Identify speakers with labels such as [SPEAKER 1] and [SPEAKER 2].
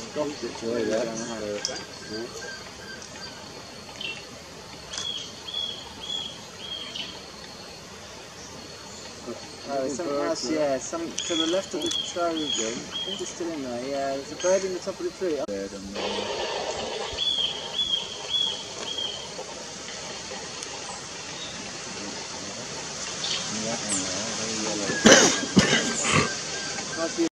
[SPEAKER 1] Enjoy that.
[SPEAKER 2] Oh, something else, yeah, some to the left of the trogon. I think it's still in there, yeah. There's a bird in the top of the tree. Might be